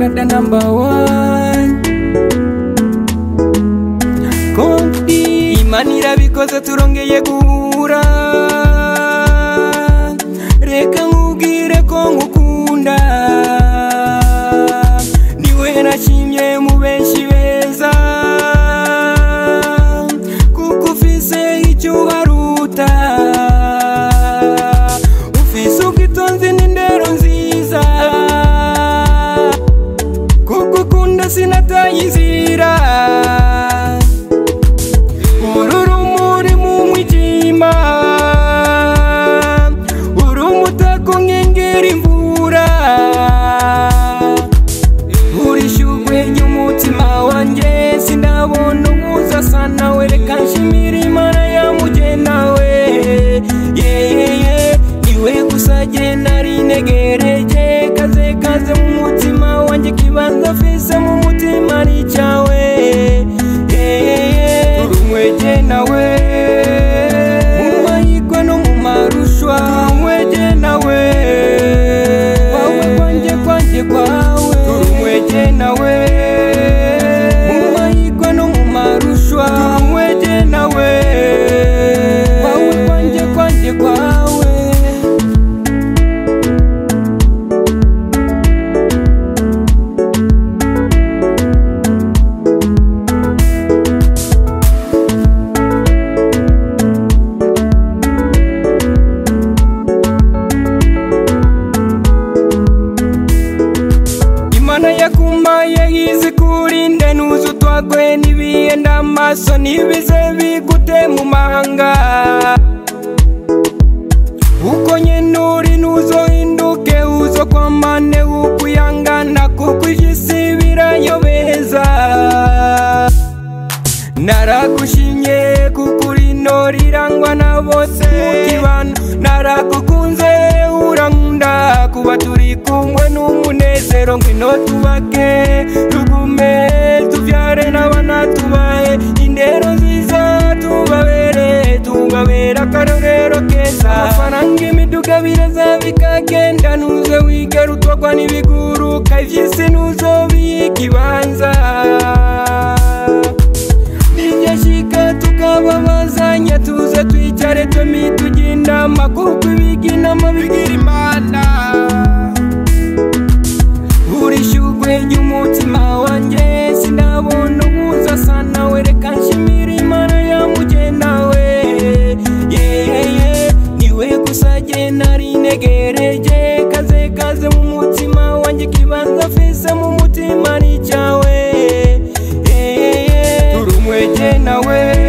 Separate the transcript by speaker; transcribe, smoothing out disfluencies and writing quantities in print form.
Speaker 1: brother number one. Konki.d Imana irabikoze turongeye guhura. Reka nkubwire ko ngukunda. Niwe nashimye mu benshi beza, kuko ufise icyo ubaruta. Ufise ubwitonzi n'indero nziza, kuko ukunda sinataye inzira. Ururumuri mu mwijima, uri umutako nkengera imvura. Uri shugwe ry'umutima wanjye, sinabona ubuza asa nawe. Reka nshimire Imana yamugena we. Niwe gusa jye nari ntegereje. Kaze kaze mu mutima wanjye, kibanza afise mu mutima ni cyawe. Turumwe jye nawe, mu mahirwe no mu marushwa. Turumwe jye nawe, kwawe kwanjye kwanjye kwawe. Turumwe jye nawe, mu mahirwe no mu marushwa. Turumwe jye nawe, kwawe kwanjye kwanjye kwawe. Imana yakumaye yizi kurinde, nuzu twagwe n'ibiyenda amaso nibize bigute mu mahanga. Uko nyene uri nuzohinduke, uzokwamane ukuyangana, kuko ivy'isi birayobeza. Naragushimye kuko uri intore irangwa na bose mu kibano. Naragukunze urankunda, kuba turi kumwe n'umunezero. Ngwino tubake tugume, tuvyare n'abana tubahe indero nziza. Tubabera akarorero keza. Amafaranga imiduga biraza bikagenda, nuze wigera utwagwa n'ibiguruka. Ivy'isi nuzobikibanza, nijyashika tukababazanya. Tuze twicare twemi tugindama, kuko ibiginama bigira Imana. Uri shugwe ry'umutima wanjye, sinabona ubuza asa nawe. Reka nshimire Imana yamugena we. Niwe gusa jye nari ntegereje. Kaze kaze mu mutima wanjye, kibanza afise mu mutima ni cyawe. Turumwe jye nawe,